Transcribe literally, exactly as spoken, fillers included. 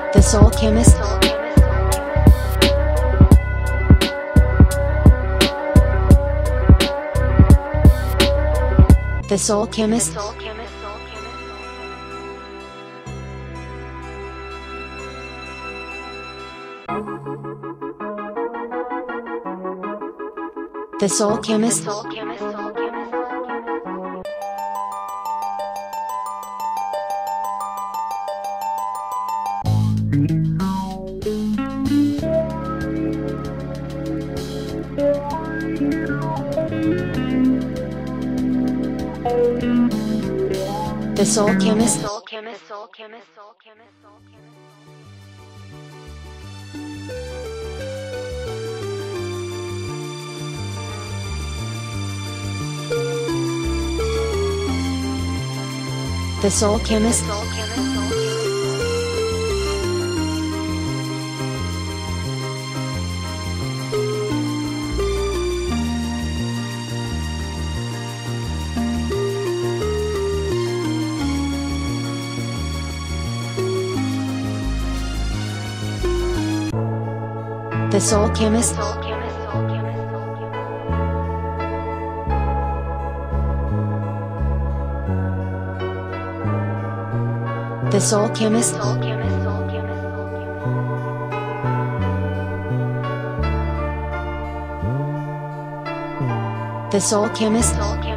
The Soul Chemist. The Soul Chemist. The Soul Chemist. The Soul Chemist. Soul Chemist. Soul Chemist. Soul Chemist. Soul Chemist. The Soul Chemist. Soul Chemist. The Soul Chemist. Soul Chemist. Soul Chemist. The Soul Chemist. Soul Chemist. Soul Chemist. The Soul Chemist. Soul Chemist.